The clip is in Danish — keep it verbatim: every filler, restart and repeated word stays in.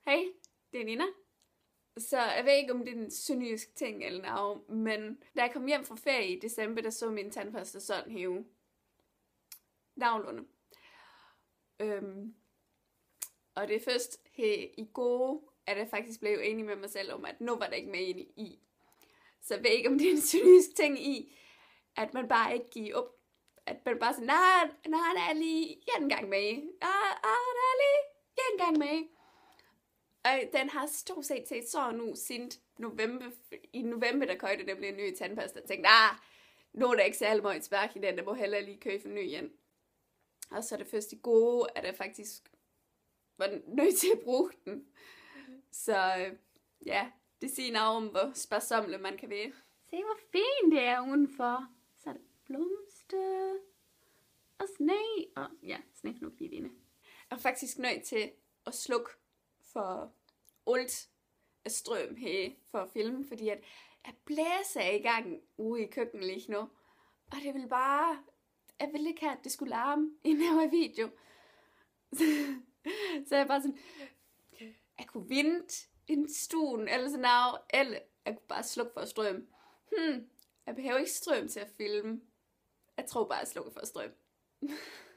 Hej, det er Nina. Så jeg ved ikke, om det er en sønderjysk ting eller noget, men da jeg kom hjem fra ferie i december, der så min tandpasta sådan her navlunde. Øhm, og det er først her i går, at jeg faktisk blev enig med mig selv om, at nu var der ikke mere enig i. Så jeg ved ikke, om det er en sønderjysk ting i, at man bare ikke giver op. At man bare siger, nej, nej, der er lige en gang med. Nej, der er lige en gang med. Og den har stort set set så nu siden november. I november, der køjte, der blev en ny tandpasta. Jeg tænkte, ah, nu er der ikke særlig meget tilbage i den, der må heller lige købe en ny igen. Og så er det først i går, at jeg faktisk var nødt til at bruge den. Så ja, det siger noget om, hvor sparsommelig man kan være. Se, hvor fint det er udenfor. Så er det blomster og sne. Og ja, sne nu lige inde. Jeg er faktisk nødt til at slukke for alt af strøm her for at filme, fordi at jeg blæser i gang ude i køkkenet lige nu. Og det vil bare... Jeg ville ikke have, at det skulle larme i en video. Så jeg bare sådan... Jeg kunne vente i stuen, eller sådan noget, eller jeg kunne bare slukke for strøm. Hmm, jeg behøver ikke strøm til at filme. Jeg tror bare, jeg slukker for strøm.